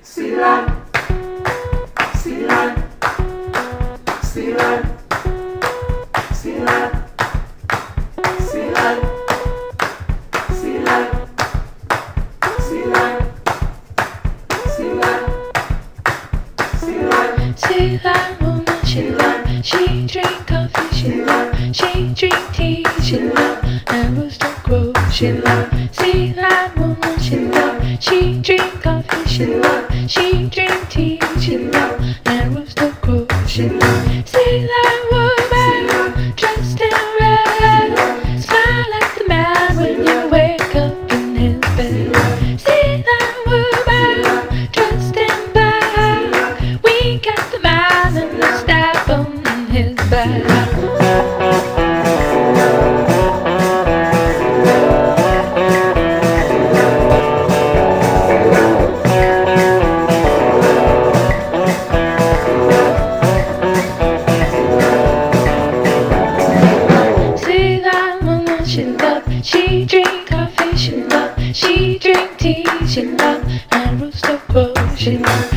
Sea lion, sea lion, sea lion, sea lion, sea lion, sea lion, sea lion, sea lion, sea lion. Sea lion woman, she love. She drink coffee, she love. She drink tea, she love. And rooster crow, she love. Sea lion woman, she love. She drink coffee, she love. She drink tea, she love. And rooster crow, she love. Sea lion woman, dressed in red, smile like the man when you wake up in his bed. Sea lion woman, dressed in black, we got the man and the stab on his back. She love, she drink coffee, she love, she drink tea, she love, and rooster crow, she love.